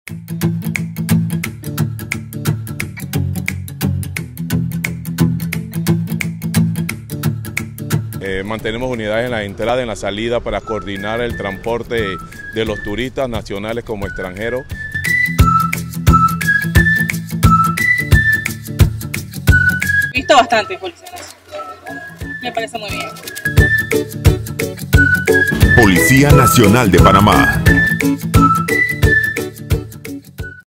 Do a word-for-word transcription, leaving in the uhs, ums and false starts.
Eh, mantenemos unidades en la entrada y en la salida para coordinar el transporte de los turistas nacionales como extranjeros. He visto bastante Policía Nacional. Me parece muy bien. Policía Nacional de Panamá.